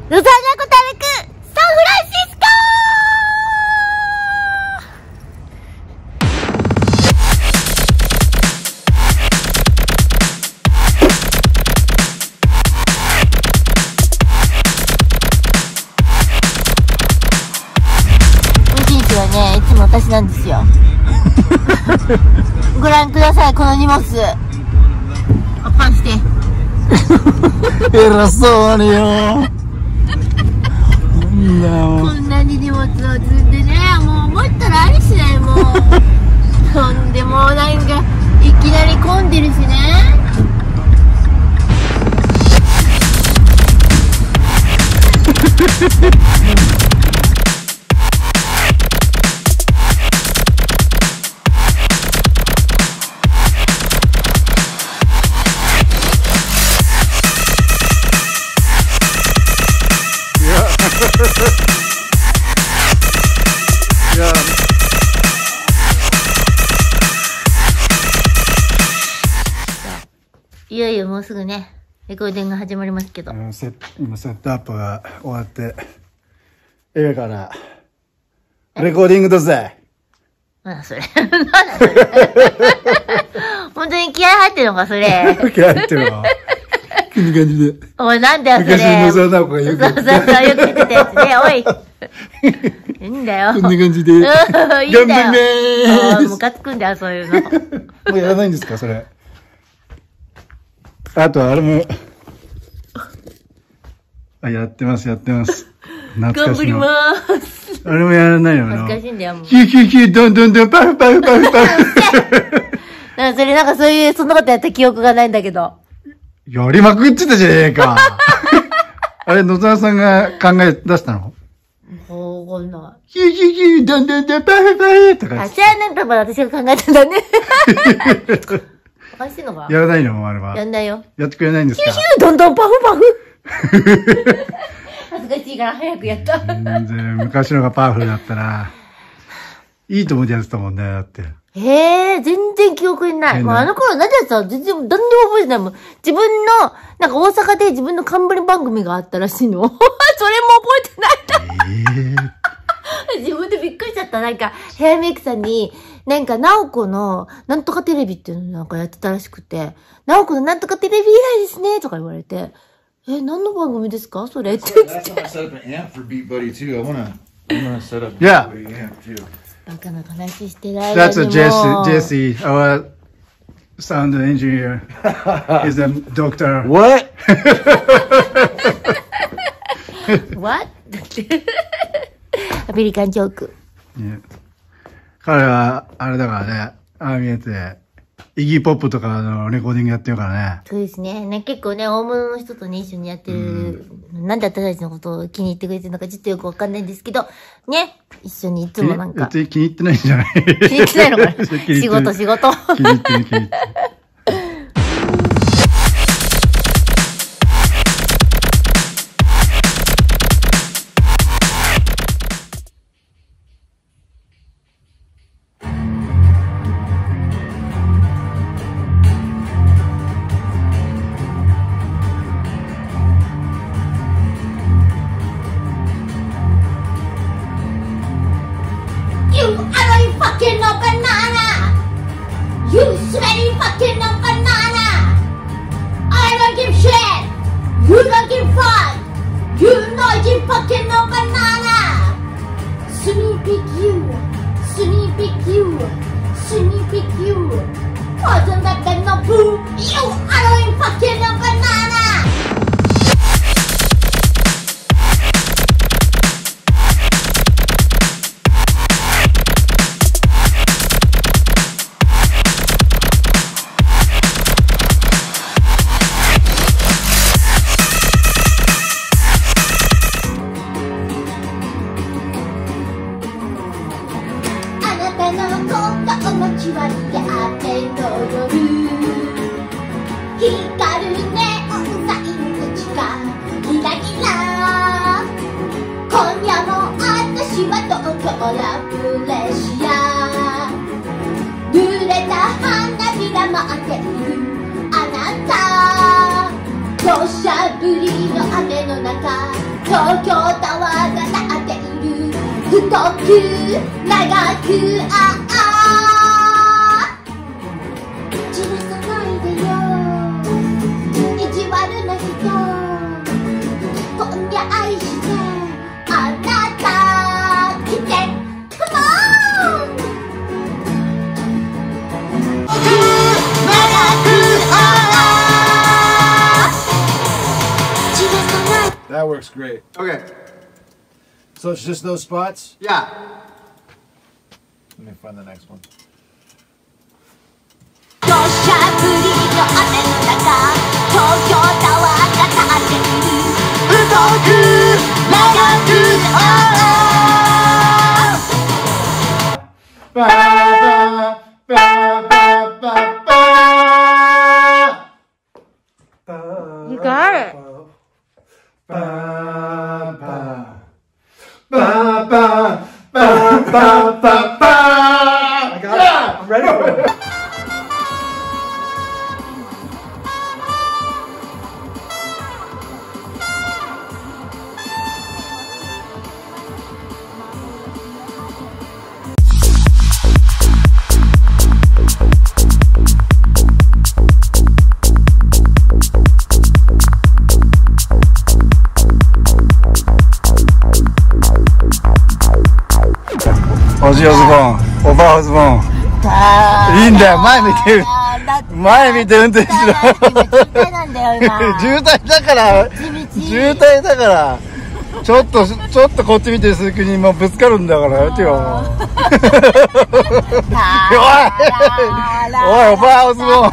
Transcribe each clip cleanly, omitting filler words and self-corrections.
ロザンナコタルクサンフランシスコ運転手はね、いつも私なんですよ。ご覧ください、この荷物。パンして。 偉そうによ。 こんなに荷物を積んでね、もう思ったらありしないもう。ほんでもうなんかいきなり混んでるしね。 いやいよいよもうすぐね、レコーディングが始まりますけど。 今セットアップが終わって、映画からレコーディングだぜ。 なんだそれ。なんだそれ。本当に気合入ってるのか、それ。 気合入ってるわ。こんな感じで。 おい、なんだよ、それ。 昔の野沢直子がよくそうそうそう、よく言ってたやつね、おい。いいんだよ。 こんな感じで。 いいんだよ。 頑張んねムカつくんだよ、そういうの。 もうやらないんですか、それ。あと、あれも。あ、やってます、やってます。懐かしい。 頑張りまーす。 あれもやらないよな。 恥ずかしいんだよ、もう。 ヒューヒューヒュー、どんどんどん、パフパフパフパフ。 なんかそれなんかそういう、そんなことやった記憶がないんだけど。 やりまくってたじゃねえか。あれ、野沢さんが考え出したの？ もう、こんな。 ヒューヒューヒュー、どんどんどん、パフパフとか。 あ、じゃあね、多分私が考えたんだね。おかしいのかやらないのあれは。 やんないよ。 やってくれないんですか？ ヒューヒュー、どんどんパフパフ。恥ずかしいから早くやった。 全然、昔のがパワフルだったら、いいと思ってやってたもんね、だって。 全然記憶にない。もうあの頃何やってたの全然、何でも覚えてないもん。自分の、なんか大阪で自分の冠番組があったらしいの。それも覚えてないんだ。自分でびっくりしちゃった。なんか、ヘアメイクさんに、なんか、ナオコの、なんとかテレビっていうのなんかやってたらしくて、ナオコのなんとかテレビ以来ですね、とか言われて、何の番組ですかそれって言って。 Yeah. バカな話してない間 That's に a も Jesse, our sound engineer. He's a doctor. What? What? アメリカンジョーク。 ね彼は、あれだからね、ああ見えて、イギーポップとかのレコーディングやってるからね。 そうですね。結構ね、大物の人とね、一緒にやってる。なんで私たちのことを気に入ってくれてるのかちょっとよくわかんないんですけど、ね、一緒にいつもなんか。 気に入ってないんじゃない？ 気に入ってないのかな仕事。 気に入ってる、気に入ってる。 You ugly fucking no banana! You smelly fucking no banana! I don't give shit! You don't give fuck! You noisy fucking no banana! Sneaky you! Sneaky you! Sneaky you! Wasn't that no boo? You ugly fucking no banana! 土砂降りの雨の中東京タワーが立っている太く長く散らさないでよ意地悪な人今夜愛してあなた来て Come on 長く That works great. Okay. So it's just those spots? Yeah. Let me find the next one. 土砂降りの雨の中東京タワーが立っている太く長くバーバーバーバーバーバー You got it. バーバーバーバーバーバーバーバー I got it. I'm ready for it. オジオズボン、オバーオズボン。いいんだよ、前見てる。前見て運転しろ。 渋滞なんだよ今渋滞だから、渋滞だから。ちょっとこっち見てる鈴木にもうぶつかるんだからやめてよ。おい、オバーオズボ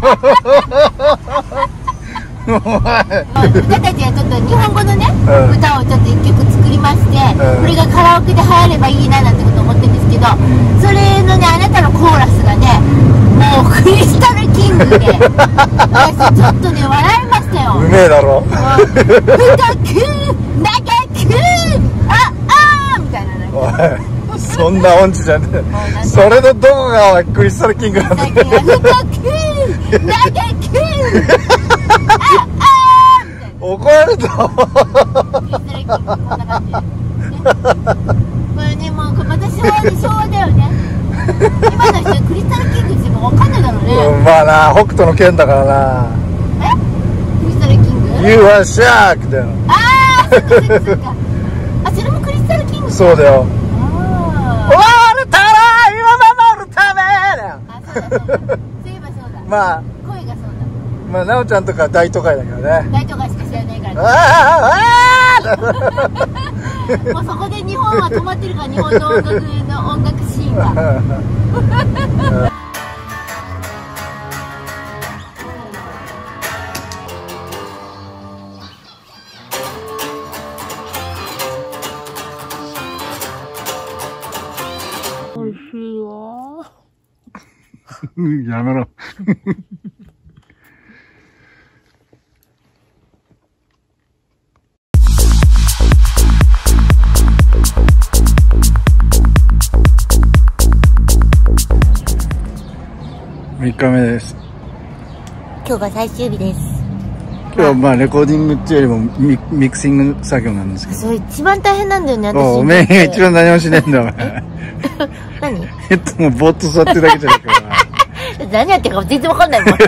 ン。お前。 私たちはちょっと日本語のね、歌をちょっと一曲作りまして、これがカラオケで流行ればいいななんてこと思ってるんですけど、それのね、あなたのコーラスがね、もうクリスタルキングで、私ちょっとね、笑いましたよ。 うめえだろ。 太く、長く、みたいなね。 おい、そんな音痴じゃねえ。それのどこがクリスタルキングなんだよ。 太く、長く、 怒られた。 これね、もうまた昭和だよね。今の人クリスタルキングっても分かんないだろうね。 まあな、北斗の拳だからな。 クリスタルキング You are shark だよ。 ああ、そっかそっかそっか。あ、それもクリスタルキング。 そうだよ。 あ終わるたら今守るためだよ。 あ、そうだそうだ。そういえばそうだ。 まあ、 声がそうだ。 まあ、なおちゃんとか大都会だけどね。 大都会しか知らないからね。もうそこで日本は止まってるから、日本の音楽シーンが。美味しいよ。 やめろ。3日目です。 今日が最終日です。 今日はまあレコーディングっていうよりもミクシング作業なんですけど。 それ一番大変なんだよね、私。 おめえ一番何もしねえんだお前。 何？ もうぼーっと座ってるだけじゃないから。 何やってるか全然わかんないもん。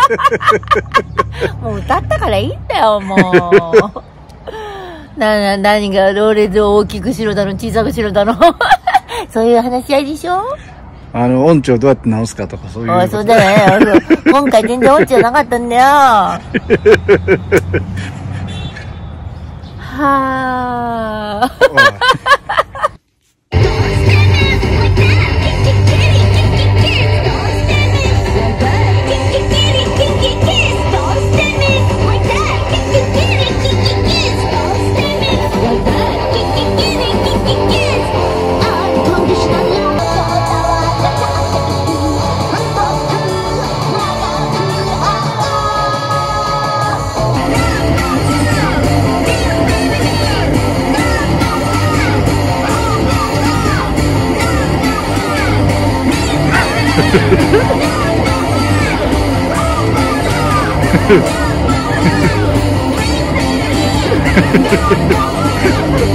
もう歌ったからいいんだよ、もう。何がローレンズを大きくしろだの、小さくしろだの。そういう話し合いでしょ？ 音痴をどうやって直すかとかそういう。 あ、そうだよね。今回全然音痴じゃなかったんだよ。はー。 フフフフ。 Fucking